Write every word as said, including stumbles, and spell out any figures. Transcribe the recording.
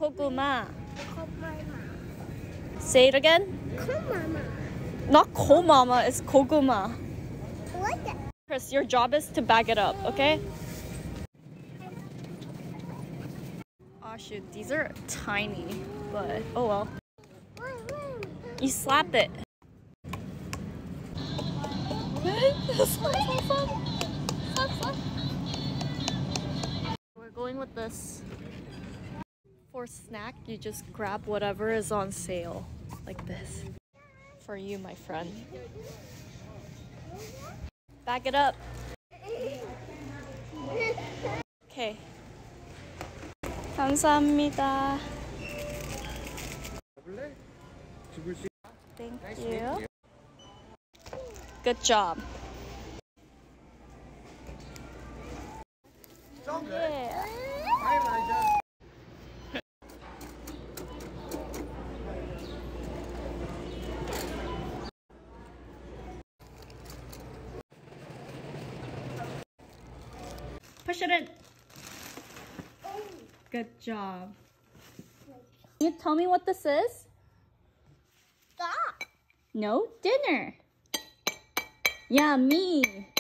Koguma. Komama. Say it again. Komama. Not Komama, it's Koguma. What? Chris, your job is to bag it up, okay? Oh shoot, these are tiny, but oh well. You slap it. We're going with this. For snack, you just grab whatever is on sale, like this. For you, my friend. Back it up. Okay. 감사합니다. Thank you. Good job. Yeah. Push it in. Good job. Can you tell me what this is? Stop. No, dinner. Yummy.